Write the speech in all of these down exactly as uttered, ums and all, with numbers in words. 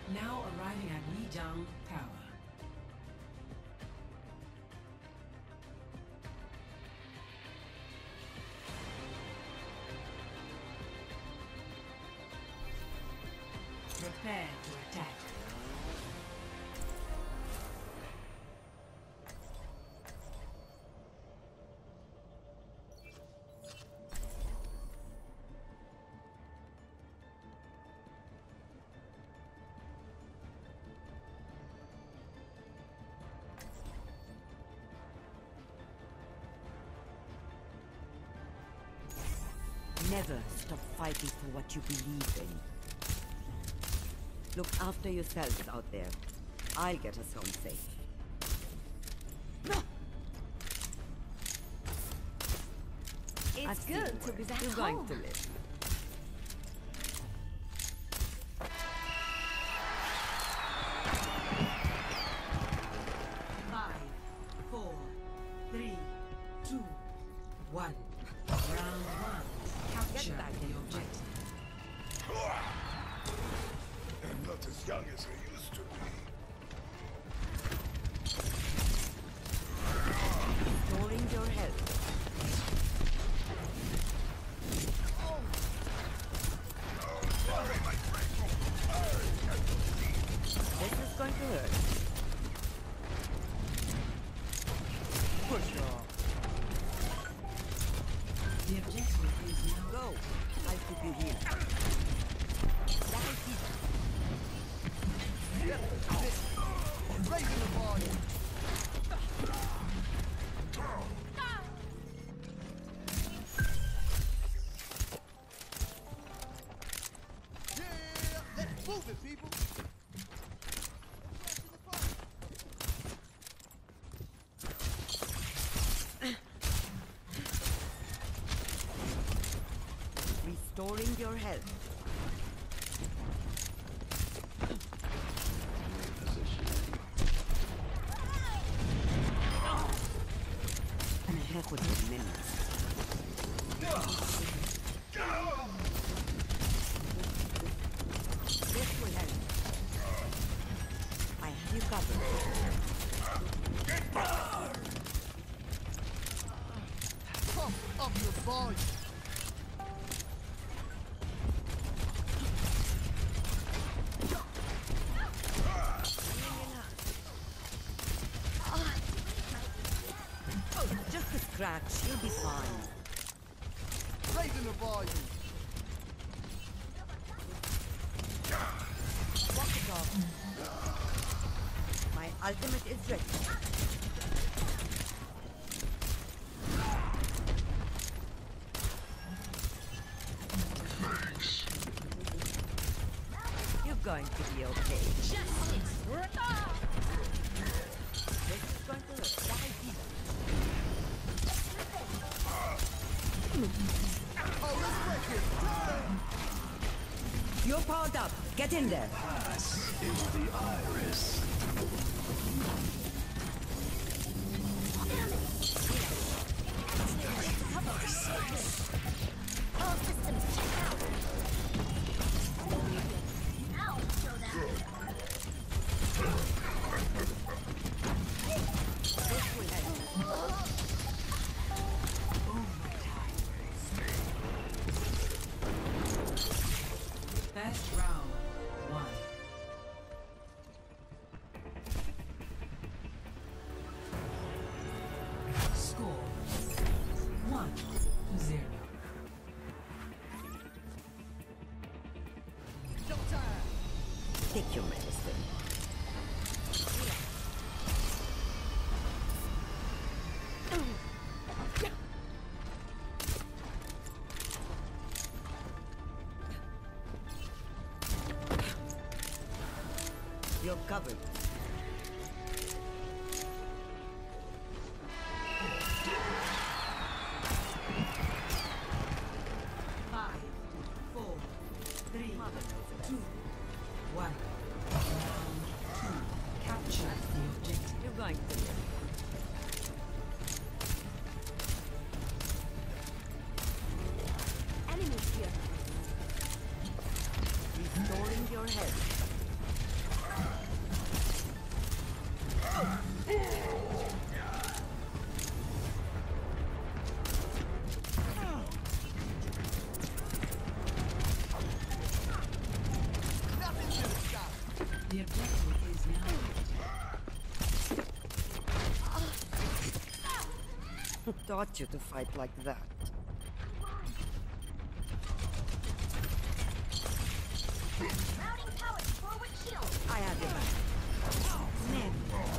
Now arriving at Lijiang Tower. Prepare to attack. Never stop fighting for what you believe in. Look after yourselves out there. I'll get us home safe. It's I've good seen to be worse. back You're home. going to live. Five, four, three, two, one. Round one. Capture Get back the in the objective. I'm not as young as I used to be. Restoring your health. Sorry, my friend. This is going to hurt. Push off. The objective is now Go. I'll keep you here. Raising the volume. Yeah, let's move it, people. Restoring your health. And a heck with the minutes. This will help. I have you covered. Pump up your volume. Oh, just a scratch. You'll be fine. Raising the volume. Walk it off. My ultimate is ready. You're going to be okay. Justice! This is going to hurt. Die deep. Oh, let's break it. You're powered up. Get in there. Into the iris. All systems check out! Now show them! This will help. best round one. Score one to zero. Showtime. Take your medicine. You're covered. Five, four, three, two, one. Round two. Capture the objective. You're going to live. Enemies here! Restoring your health. The objective is now. Who taught you to fight like that? Routing powers forward shield. I have your back. Snap.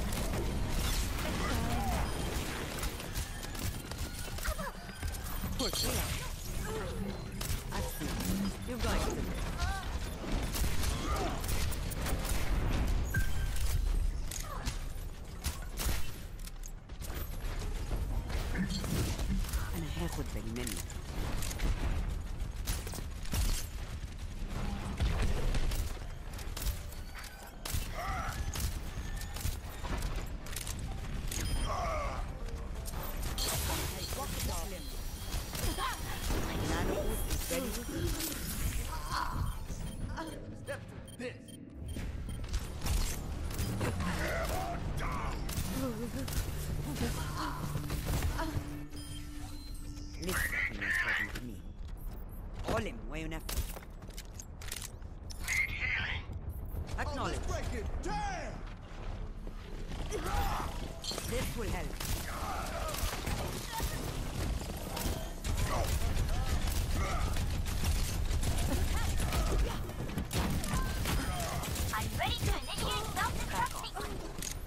Push me out. I've seen you. You're going to live. أنا هاخد بالي منك. Nano is ready to Step to this. listen to me talking to me. Olim, way on effort. Oh, Acknowledge. let's break it. Damn! This will help. I'm ready to initiate self-destruct sequence.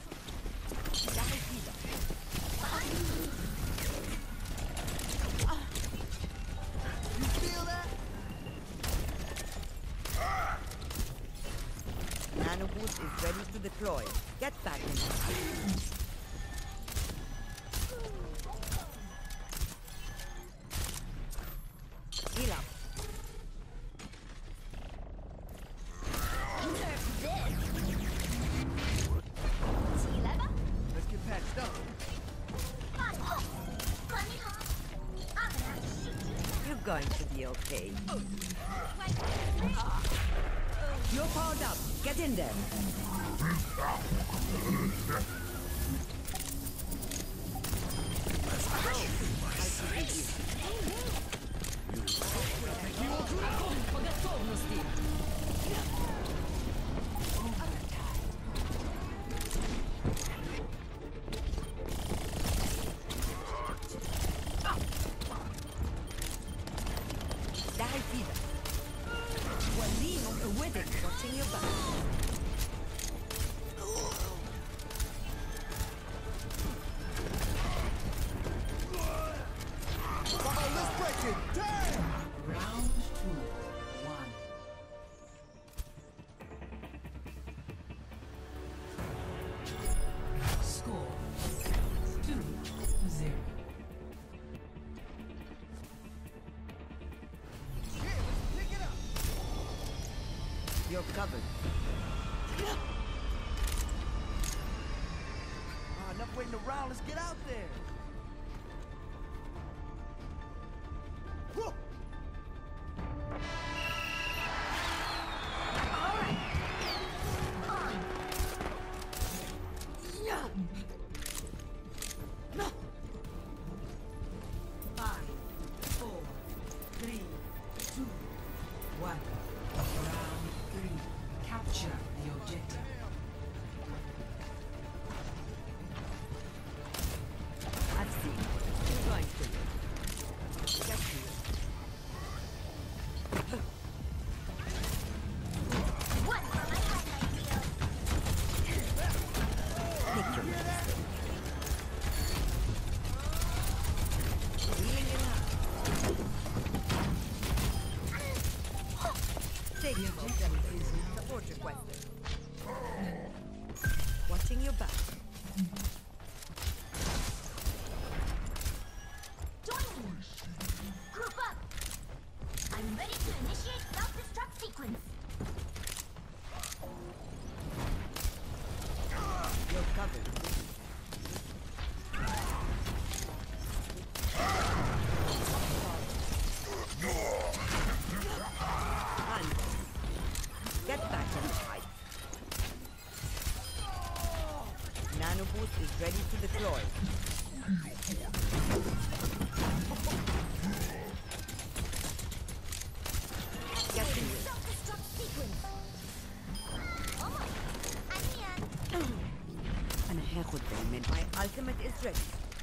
You feel that? Nanoboost is ready to deploy. Get back in there. Heal up. See level? Let's get patched up. Fun. Let me home. I'm gonna have to shoot you. You're going to be okay. Like this. You're powered up. Get in there. Dai fida. Guardino e wedding watching your back. Oh, let's break it. Damn! Round two. One. Score. Two to zero. Yeah, let's pick it up. You're covered. Ah, enough waiting around. Let's get out there. Whew. Five, four, three, two, one. Round three. Capture the objective. I've seen. You're going to live. Get to you. One for my highlight reel. Take your medicine. Healing up. Take The your objective medicine. is now. Support requested. Watching your back. Join me. Group up. I'm ready to initiate self-destruct sequence. You're covered. One. Get back and fight. Nanoboost is ready to deploy. Get in here. Self-destruct sequence. Almost. خدامين. My ultimate is ready.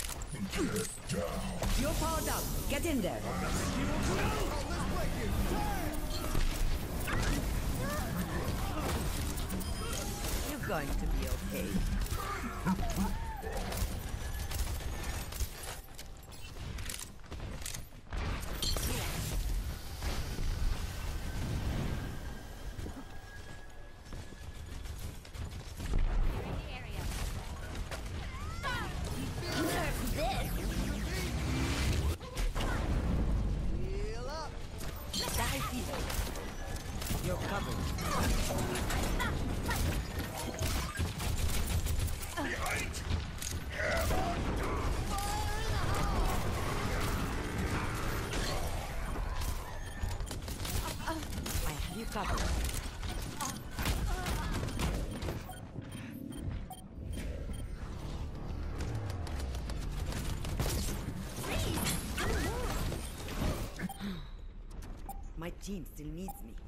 You're powered up. Get in there. Oh, let's break it. Damn! You're going to be okay. Heal up. Die fever. You're covered. I have you covered. My team still needs me.